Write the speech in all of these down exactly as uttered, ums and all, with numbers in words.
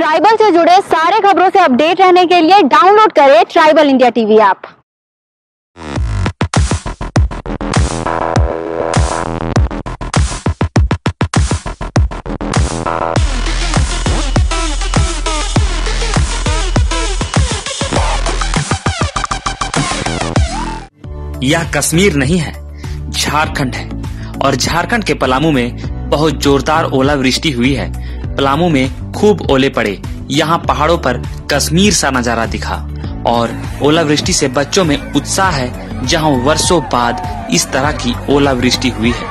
Tribal से जुड़े सारे खबरों से अपडेट रहने के लिए डाउनलोड करें ट्राइबल इंडिया टीवी ऐप। यह कश्मीर नहीं है, झारखंड है और झारखंड के पलामू में बहुत जोरदार ओलावृष्टि हुई है। पलामू में खूब ओले पड़े, यहाँ पहाड़ों पर कश्मीर सा नजारा दिखा और ओलावृष्टि से बच्चों में उत्साह है, जहाँ वर्षों बाद इस तरह की ओलावृष्टि हुई है।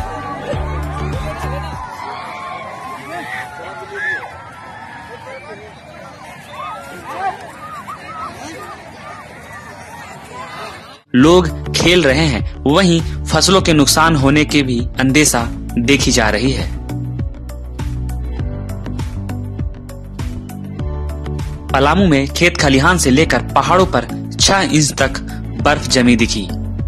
लोग खेल रहे हैं, वहीं फसलों के नुकसान होने के भी अंदेशा देखी जा रही है। पलामू में खेत खलिहान से लेकर पहाड़ों पर छह इंच तक बर्फ जमी दिखी।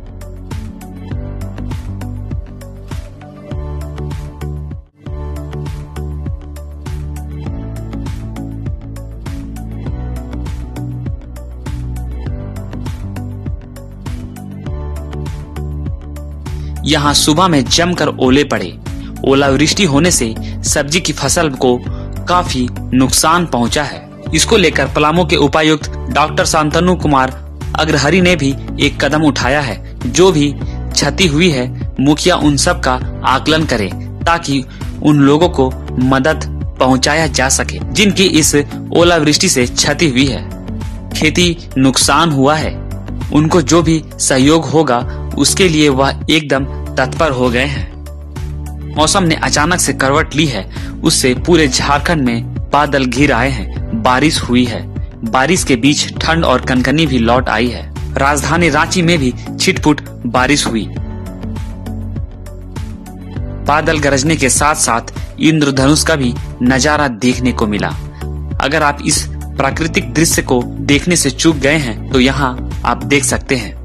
यहाँ सुबह में जमकर ओले पड़े। ओलावृष्टि होने से सब्जी की फसल को काफी नुकसान पहुंचा है। इसको लेकर पलामू के उपायुक्त डॉक्टर शांतनु कुमार अग्रहरि ने भी एक कदम उठाया है। जो भी क्षति हुई है, मुखिया उन सब का आकलन करे ताकि उन लोगों को मदद पहुंचाया जा सके जिनकी इस ओलावृष्टि से क्षति हुई है, खेती नुकसान हुआ है। उनको जो भी सहयोग होगा उसके लिए वह एकदम तत्पर हो गए हैं। मौसम ने अचानक से करवट ली है, उससे पूरे झारखंड में बादल घिर आए हैं। बारिश हुई है, बारिश के बीच ठंड और कनकनी भी लौट आई है। राजधानी रांची में भी छिटपुट बारिश हुई। बादल गरजने के साथ साथ इंद्रधनुष का भी नजारा देखने को मिला। अगर आप इस प्राकृतिक दृश्य को देखने से चूक गए हैं तो यहाँ आप देख सकते हैं।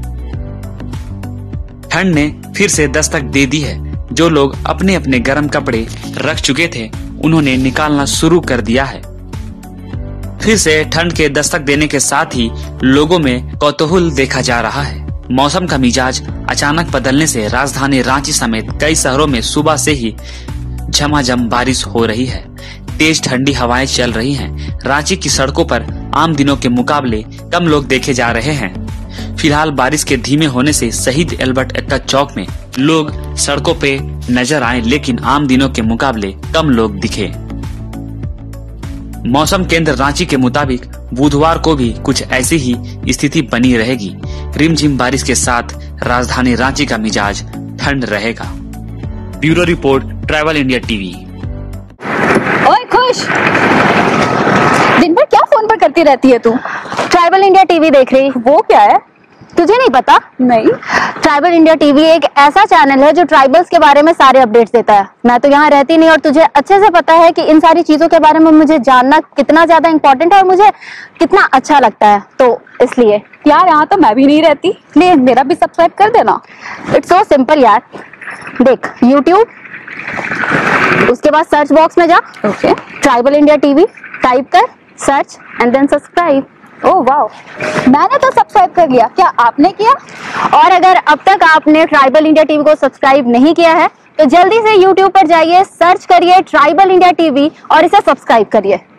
ठंड ने फिर से दस्तक दे दी है। जो लोग अपने अपने गर्म कपड़े रख चुके थे उन्होंने निकालना शुरू कर दिया है। फिर से ठंड के दस्तक देने के साथ ही लोगों में कौतूहल देखा जा रहा है। मौसम का मिजाज अचानक बदलने से राजधानी रांची समेत कई शहरों में सुबह से ही झमाझम बारिश हो रही है। तेज ठंडी हवाएं चल रही हैं। रांची की सड़कों पर आम दिनों के मुकाबले कम लोग देखे जा रहे हैं। फिलहाल बारिश के धीमे होने से शहीद एल्बर्ट एक्का चौक में लोग सड़कों पे नजर आए, लेकिन आम दिनों के मुकाबले कम लोग दिखे। मौसम केंद्र रांची के मुताबिक बुधवार को भी कुछ ऐसी ही स्थिति बनी रहेगी। रिमझिम बारिश के साथ राजधानी रांची का मिजाज ठंड रहेगा। Bureau report, Tribal India TV. ओए खुश, दिन भर क्या फोन पर करती रहती है तू? ट्राइबल इंडिया टीवी देख रही? वो क्या है, तुझे नहीं पता? नहीं। ट्राइबल इंडिया टीवी एक ऐसा चैनल है जो ट्राइबल्स के बारे में सारे अपडेट्स देता है। मैं तो यहाँ रहती नहीं और तुझे अच्छे से पता है कि इन सारी चीजों के बारे में मुझे जानना कितना ज्यादा इम्पोर्टेंट है और मुझे कितना अच्छा लगता है, तो इसलिए। यार यहाँ तो मैं भी नहीं रहती, ले मेरा भी सब्सक्राइब कर देना। इट्स सो सिंपल यार, देख यूट्यूब, उसके बाद सर्च बॉक्स में जा, okay, Tribal India TV type कर, search and then subscribe. Oh wow, मैंने तो सब्सक्राइब कर लिया, क्या आपने किया? और अगर अब तक आपने ट्राइबल इंडिया टीवी को सब्सक्राइब नहीं किया है तो जल्दी से यूट्यूब पर जाइए, सर्च करिए ट्राइबल इंडिया टीवी और इसे सब्सक्राइब करिए।